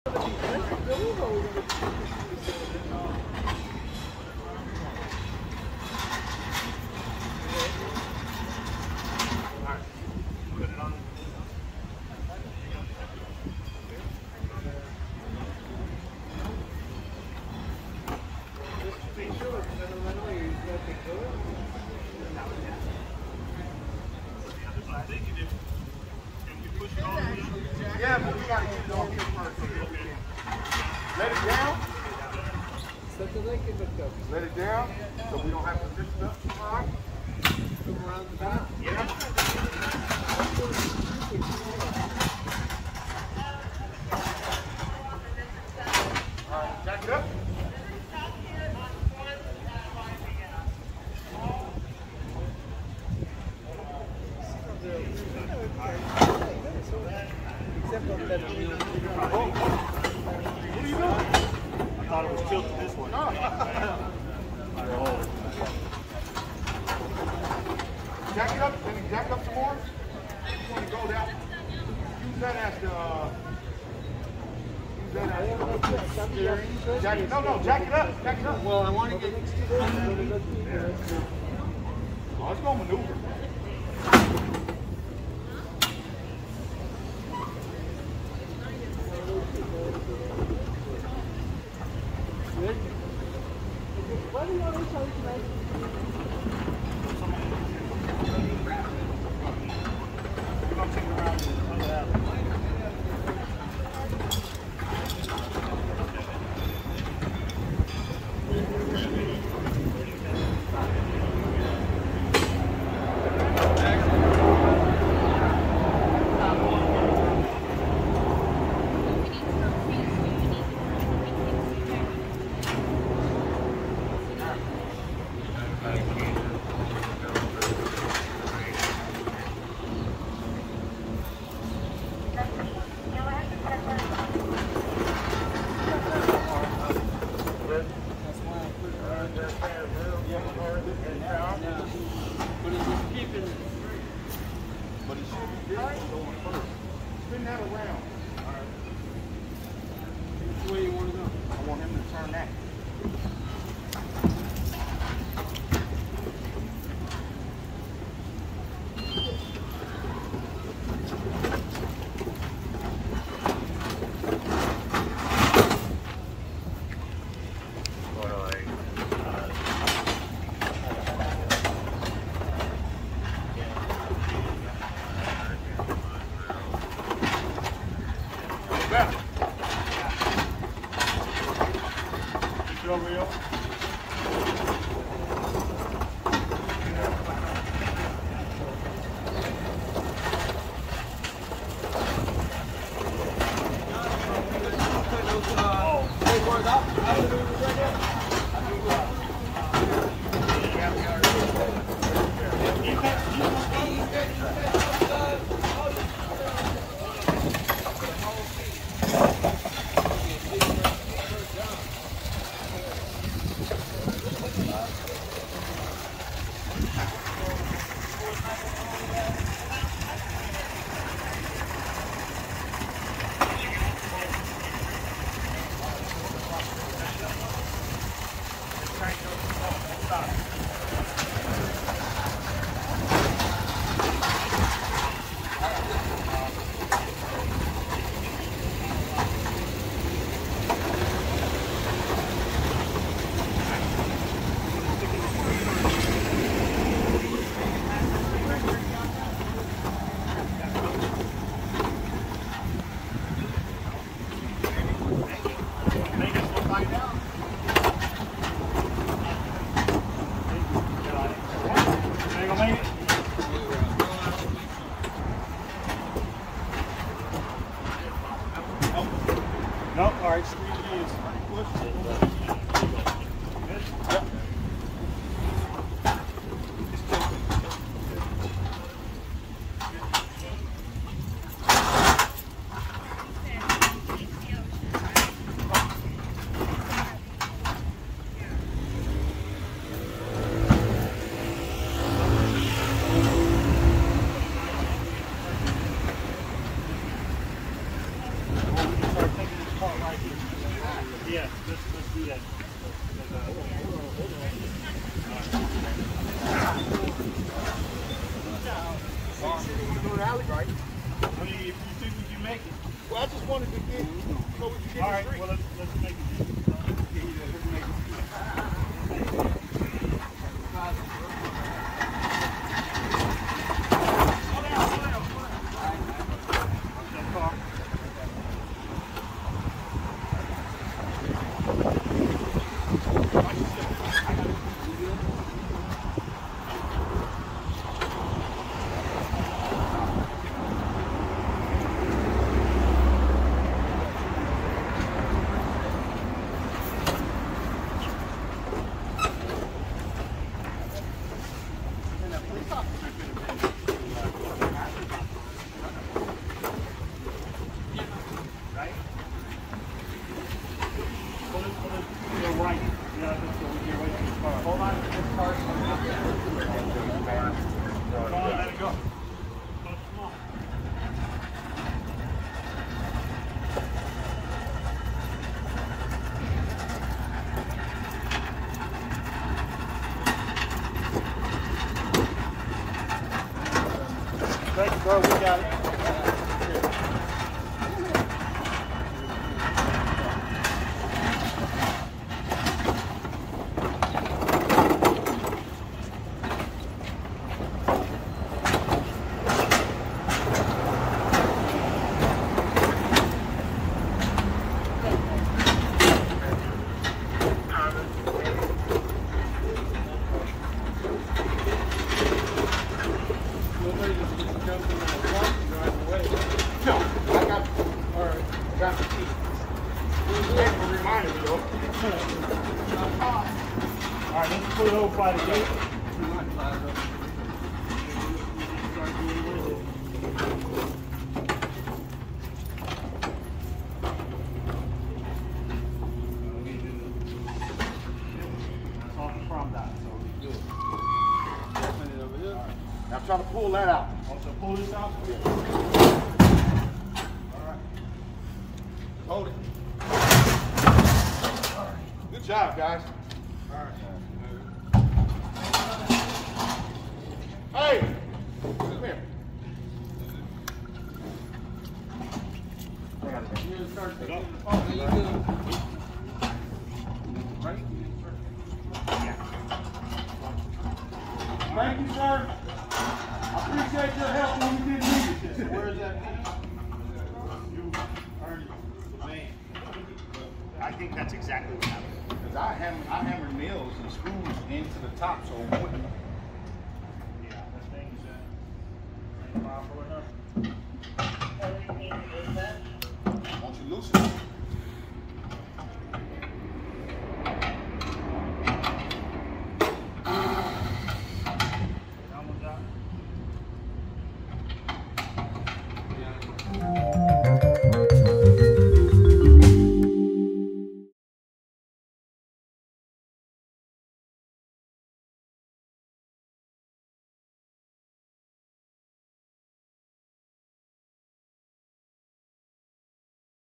Yeah, but we gotta get it off here first. Let it down. Let it down so we don't have to lift it up too high. Come around the back. Yeah. All right, jack it up. I thought it was tilted this way. Jack it up, can you jack up some more? You want to go down? Use that as the jack it, no, jack it up, jack it up. Well, I want to get Oh, it's going to maneuver. Spin that around. All right. Which way you want to go? I want him to turn that. Yeah, let's do that. Go to alley, right? I mean, if you think we can make it. Well, I just wanted to get so we can get All right, the street. well, let's make it. Thank you, bro. We got it. Alright, let's pull it over by the gate. That's off the prom dot, so we do it. Now try to pull that out. Also pull this out? Yeah. Alright. Hold it. Good job, guys. Alright. Hey! Come here. Thank you, sir. I appreciate your help when you did leave it. Where is that? You earned the man. I think that's exactly what happened. Because I hammered nails and screws into the top so it wouldn't